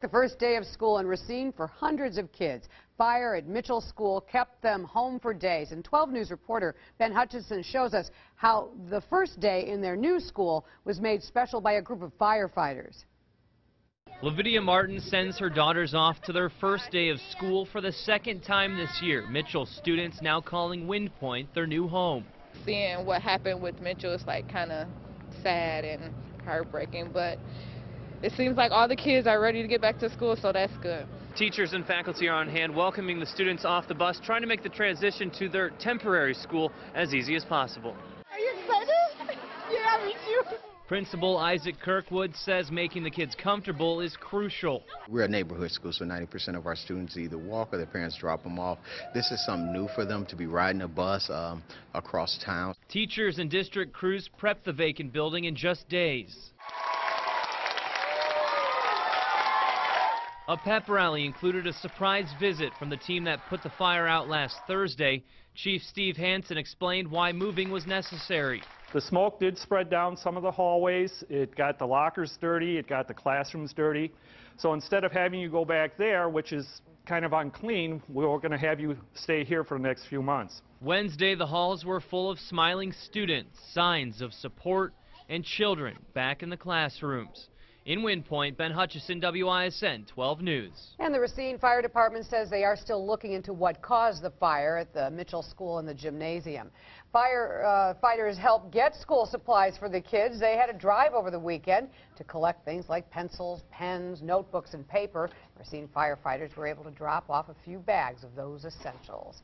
the first day of school in Racine for hundreds of kids. Fire at Mitchell School kept them home for days. And 12 News reporter Ben Hutchison shows us how the first day in their new school was made special by a group of firefighters. Lavidia Martin sends her daughters off to their first day of school for the second time this year. Mitchell students now calling Wind Point their new home. Seeing what happened with Mitchell is like kind of sad and heartbreaking, but it seems like all the kids are ready to get back to school, so that's good. Teachers and faculty are on hand welcoming the students off the bus, trying to make the transition to their temporary school as easy as possible. Are you excited? Yeah, me too. Principal Isaac Kirkwood says making the kids comfortable is crucial. We're a neighborhood school, so 90% of our students either walk or their parents drop them off. This is something new for them to be riding a bus across town. Teachers and district crews prep the vacant building in just days. A pep rally included a surprise visit from the team that put the fire out last Thursday. Chief Steve Hansen explained why moving was necessary. The smoke did spread down some of the hallways. It got the lockers dirty. It got the classrooms dirty. So instead of having you go back there, which is kind of unclean, we're going to have you stay here for the next few months. Wednesday, the halls were full of smiling students, signs of support, and children back in the classrooms. In Wind Point, Ben Hutchison, WISN 12 News. And the Racine Fire Department says they are still looking into what caused the fire at the Mitchell School and the gymnasium. Firefighters helped get school supplies for the kids. They had a drive over the weekend to collect things like pencils, pens, notebooks, and paper. Racine firefighters were able to drop off a few bags of those essentials.